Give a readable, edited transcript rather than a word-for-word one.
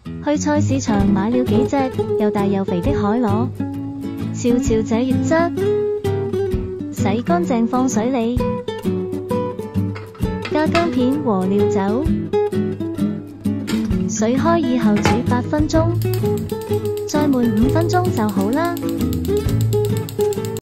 去菜市場買了幾隻又大又肥的海螺，瞧瞧這月質，洗乾淨放水裏，加薑片和料酒，水開以後煮8分鐘，再燜5分鐘就好啦。